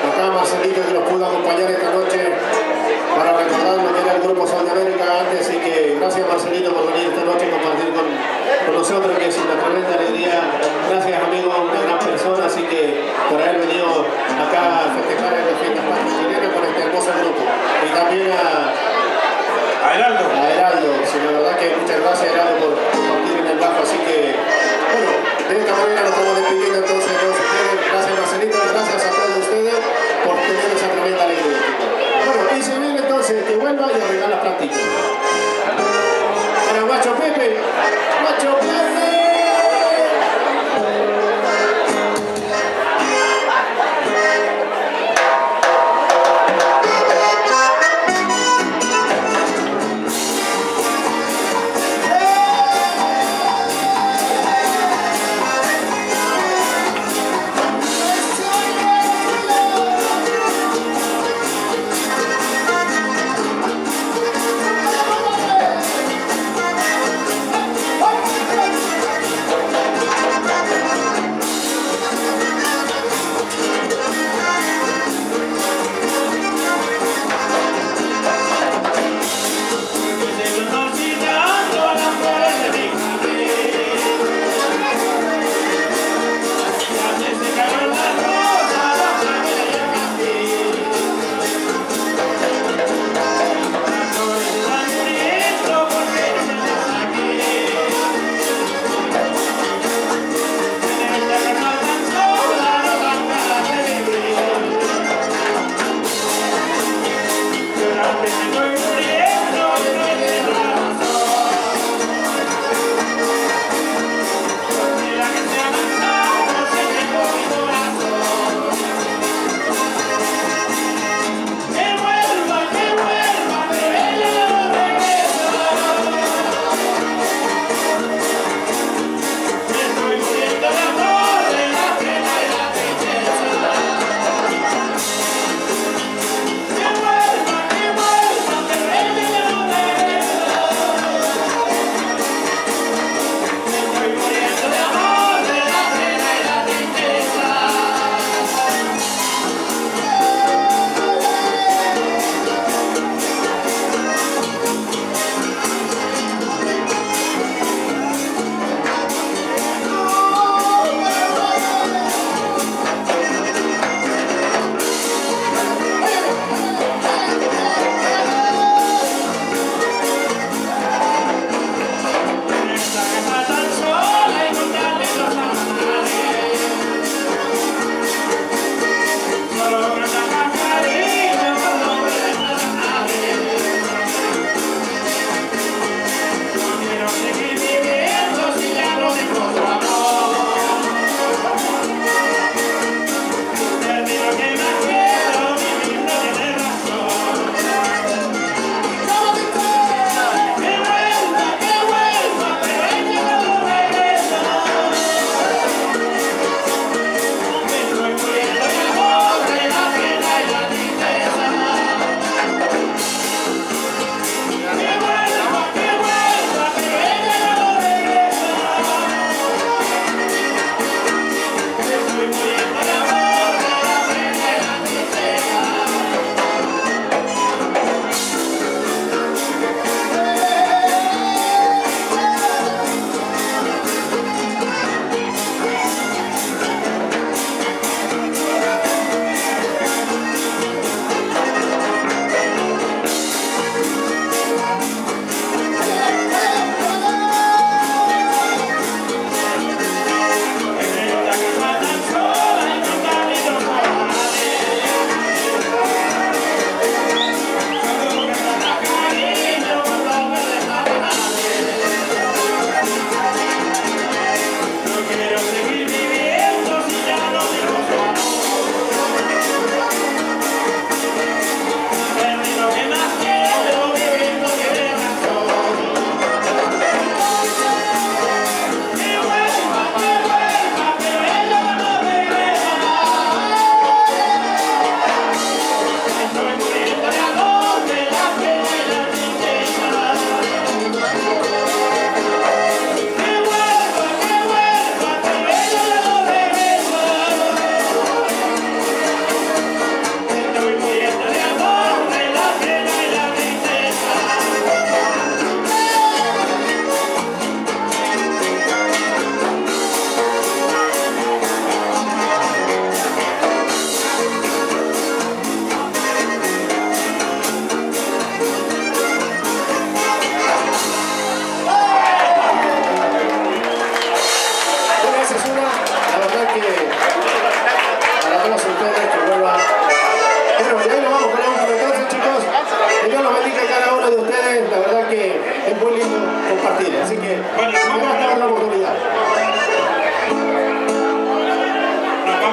Acá Marcelito, que nos pudo acompañar esta noche para recordar lo que era el Grupo Sol de América antes, así que gracias Marcelito por venir esta noche y compartir con nosotros, que es una tremenda alegría. Gracias amigo, una gran persona, así que por haber venido acá a festejar en la fiesta patria chilena con este hermoso grupo. Y también a Heraldo. A Heraldo, sí, la verdad que muchas gracias Heraldo por compartir en el bajo, así que bueno, de esta manera nos estamos despidiendo entonces de todos ustedes. Gracias Marcelito, gracias a todos ustedes por tener esa tremenda alegría. Bueno, y se viene entonces que vuelva y arreglar las plantitas. Para Guacho Pepe, Guacho Pepe.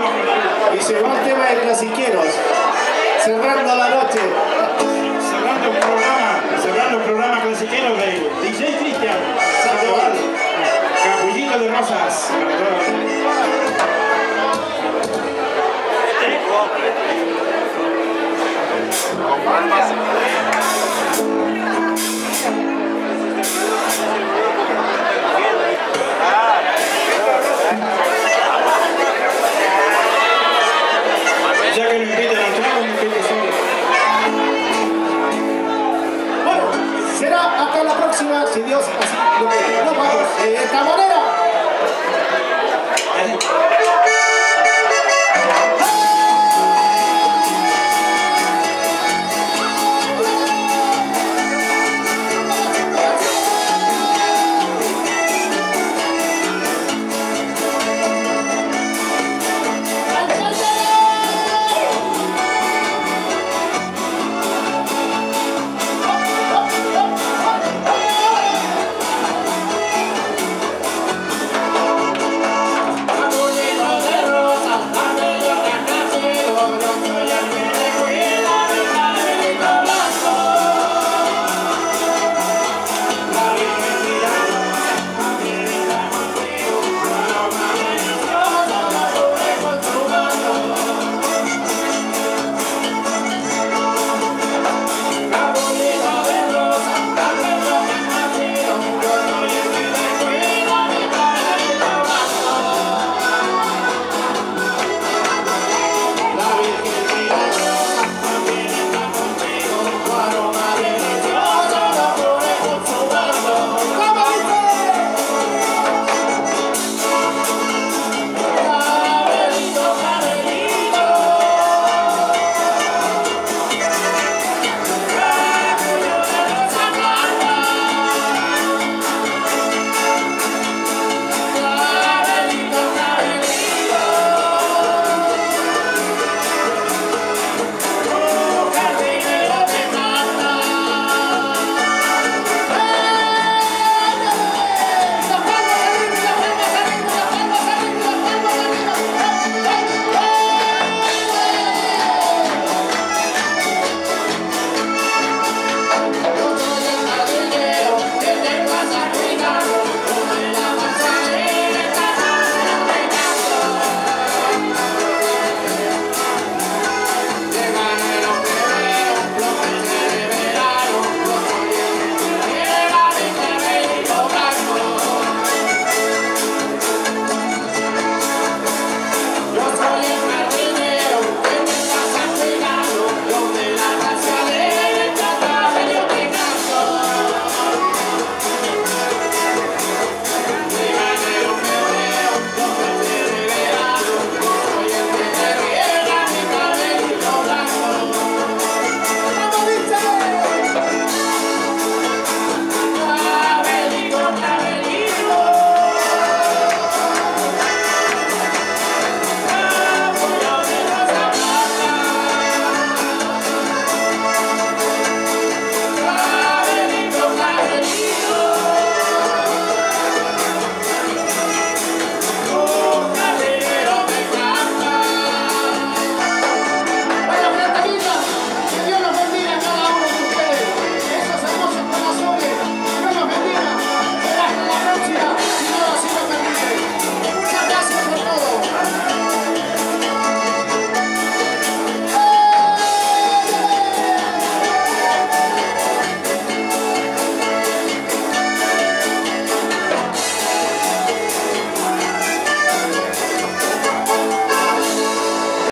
Y se va el tema de clasiqueros. Cerrando la noche. Cerrando el programa clasiquero de DJ Cristian Sandoval, Capullito de Rosas. Ya que me invitan a entrar, me invitan solo. Bueno, será hasta la próxima, si Dios así lo quiere. Nos vamos. Estamos